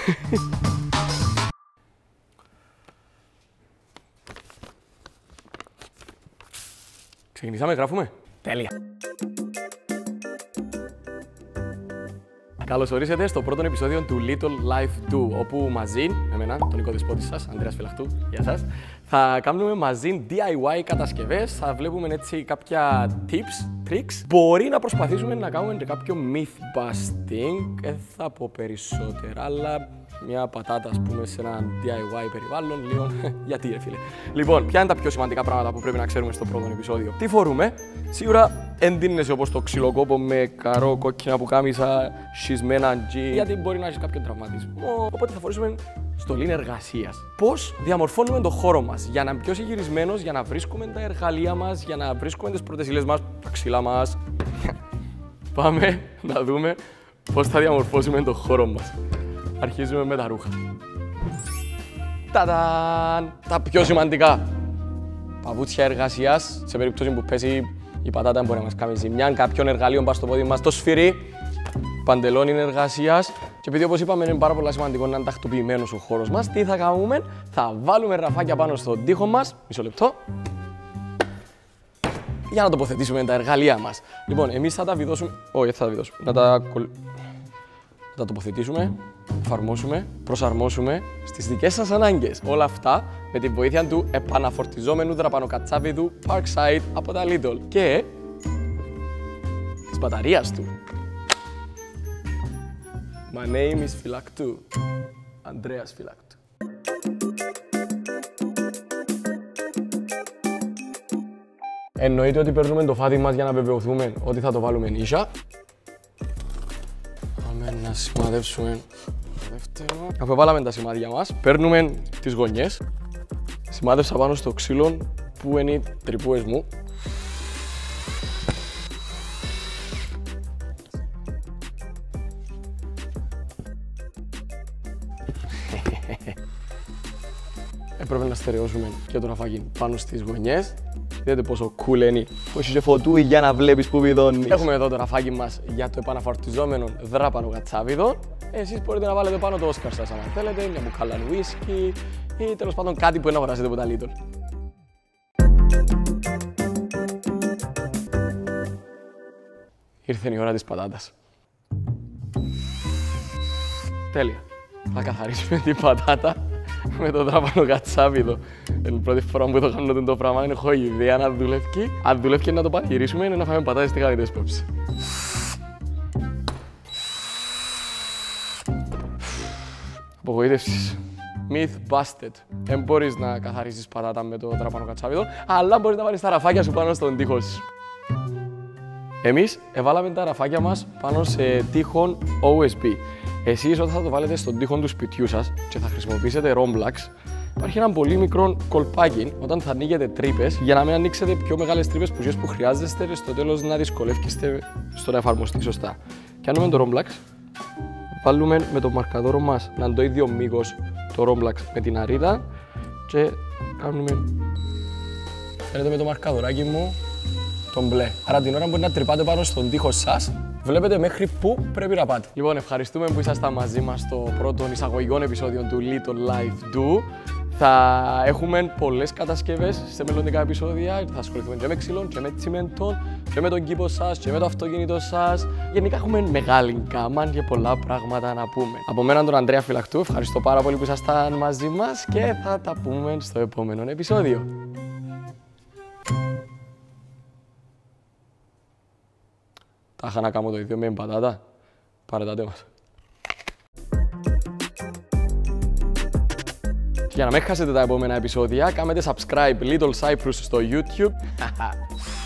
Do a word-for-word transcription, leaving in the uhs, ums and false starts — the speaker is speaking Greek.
Ξεκινήσαμε, γράφουμε. Τέλεια. Καλώς ορίσατε στο πρώτο επεισόδιο του Little Life Do, όπου μαζί, με εμένα, τον οικοδεσπότη σας, Ανδρέας Φυλαχτού, γεια σας, θα κάνουμε μαζί ντι άι γουάι κατασκευές, θα βλέπουμε έτσι κάποια tips, tricks. Μπορεί να προσπαθήσουμε να κάνουμε και κάποιο myth busting, δεν θα πω περισσότερα, αλλά μια πατάτα, ας πούμε, σε ένα ντι άι γουάι περιβάλλον, λίγο. Γιατί, ρε φίλε. Λοιπόν, ποια είναι τα πιο σημαντικά πράγματα που πρέπει να ξέρουμε στο πρώτο επεισόδιο? Τι φορούμε? Σίγουρα εντείνεσαι όπως το ξυλοκόπο με καρό, κόκκινα πουκάμισα, σχισμένα τζι, γιατί μπορεί να έχει κάποιον τραυματισμό. Οπότε θα φορήσουμε στολή εργασίας. Πώς διαμορφώνουμε τον χώρο μας για να είναι πιο συγκυρισμένος, για να βρίσκουμε τα εργαλεία μας, για να βρίσκουμε τις πρώτες ύλες μας, τα ξύλα μας. Πάμε να δούμε πώς θα διαμορφώσουμε τον χώρο μας. Αρχίζουμε με τα ρούχα. Ταδαν! Τα πιο σημαντικά. Παπούτσια εργασίας, σε περίπτωση που πέσει η πατάτα μπορεί να μας κάνει ζημιά. Κάποιον εργαλείο πας στο πόδι μας, το σφυρί. Παντελόνι εργασίας. Και επειδή, όπως είπαμε, είναι πάρα πολύ σημαντικό να είναι τακτοποιημένος ο χώρος μας, τι θα κάνουμε? Θα βάλουμε ραφάκια πάνω στον τοίχο μας. Μισό λεπτό. Για να τοποθετήσουμε τα εργαλεία μας. Λοιπόν, εμείς θα τα βιδώσουμε. Όχι, θα τα βιδώσουμε. Να τα, κολ... να τα τοποθετήσουμε, εφαρμόσουμε, προσαρμόσουμε στις δικές σας ανάγκες. Όλα αυτά με τη βοήθεια του επαναφορτιζόμενου δραπανοκατσάβιδου Parkside από τα Lidl και της μπαταρίας του. My name is Φυλακτού. Ανδρέας Φυλακτού. Εννοείται ότι παίρνουμε το φάτι μας για να βεβαιωθούμε ότι θα το βάλουμε ίσια. Πάμε να σημαδεύσουμε το δεύτερο. Αφού βάλαμε τα σημάδια μας, παίρνουμε τις γωνιές. Σημάδευσα πάνω στο ξύλο που είναι οι τρυπούες μου. Έπρεπε να στερεώσουμε και το ραφάκι πάνω στις γωνιές. Δείτε πόσο cool είναι. Που έχει και φωτούι για να βλέπεις που βιδώνεις. Έχουμε εδώ το ραφάκι μας για το επαναφορτιζόμενο δράπανο κατσάβιδο. Εσείς μπορείτε να βάλετε πάνω το Όσκαρ σας αν θέλετε, μια μπουκάλα ουίσκι ή τέλος πάντων κάτι που να αγοράσετε από τα Lidl. Ήρθε η ώρα της πατάτας. Τέλεια. Θα καθαρίσουμε την πατάτα με το δράπανο κατσάβιδο. Είναι η πρώτη φορά που το κάνω το πράγμα, δεν έχω ιδέα να δουλεύει. Αν δουλεύει και να το πανηγυρίσουμε είναι να φάμε πατάτες στη γαλιτές πόψη. Απογοήτευσης. Myth busted. Δεν μπορείς να καθαρίσεις πατάτα με το δράπανο κατσάβιδο, αλλά μπορείς να βάλεις τα ραφάκια σου πάνω στον τοίχο σου. Εμείς εβάλαμε τα ραφάκια μας πάνω σε τοίχον ο ες μπι. Εσείς όταν θα το βάλετε στον τοίχο του σπιτιού σας και θα χρησιμοποιήσετε Romblax, υπάρχει ένα πολύ μικρό κολπάκι όταν θα ανοίγετε τρύπες για να μην ανοίξετε πιο μεγάλες τρύπες που, που χρειάζεστε και στο τέλος να δυσκολεύεστε στο να εφαρμοστεί σωστά. Κάνουμε το Romblax, βάλουμε με το μαρκαδόρο μας να είναι το ίδιο μήκος το Romblax με την αρίδα και κάνουμε. Φέρετε με το μαρκαδοράκι μου τον μπλε. Άρα την ώρα που να τρυπάτε πάνω στον τοίχο σας, βλέπετε μέχρι πού πρέπει να πάτε. Λοιπόν, ευχαριστούμε που ήσασταν μαζί μας στο πρώτο εισαγωγικό επεισόδιο του Little Life Do. Θα έχουμε πολλές κατασκευές σε μελλοντικά επεισόδια. Θα ασχοληθούμε και με ξύλο, και με τσιμέντο, και με τον κήπο σας, και με το αυτοκίνητο σας. Γενικά έχουμε μεγάλη γκάμα και πολλά πράγματα να πούμε. Από μένα τον Ανδρέα Φυλαχτού, ευχαριστώ πάρα πολύ που ήσασταν μαζί μας και θα τα πούμε στο επόμενο επεισόδιο. Τα είχα να κάνω το ίδιο με πατάτα. Παρατάτε μας. Για να μην χάσετε τα επόμενα επεισόδια, κάνετε subscribe Little Cyprus στο YouTube.